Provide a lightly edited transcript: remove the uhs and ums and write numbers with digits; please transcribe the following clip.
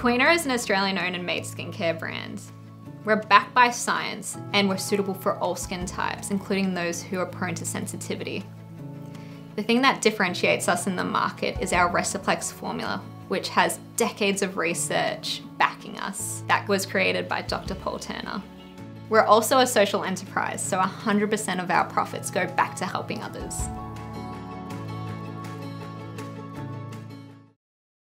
Koéna is an Australian-owned and made skincare brand. We're backed by science and we're suitable for all skin types, including those who are prone to sensitivity. The thing that differentiates us in the market is our Resta-Plex formula, which has decades of research backing us. That was created by Dr. Paul Turner. We're also a social enterprise, so 100% of our profits go back to helping others.